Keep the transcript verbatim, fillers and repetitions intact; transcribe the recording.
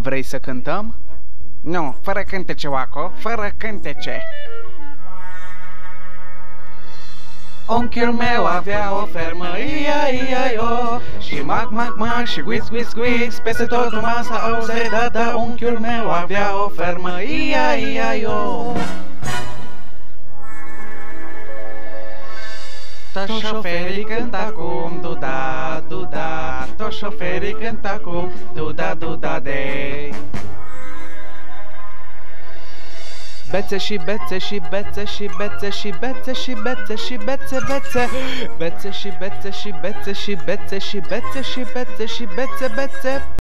Vrei să cântăm? Nu, fără cântece, Oaco, fără cântece. Unchiul meu avea o fermă, ia ia o și mac mac mac și whiz whiz whiz, peste tot numai s-a auzit, da da. Unchiul meu avea o fermă, ia ia o. Toți șoferii cânt acum, du-da, du-da. Toți șoferii cânt acum, du-da, du-da de. Bețe și bețe și bețe și bețe și bețe și bețe și bețe bețe bețe și bețe și bețe și bețe și bețe și bețe și bețe bețe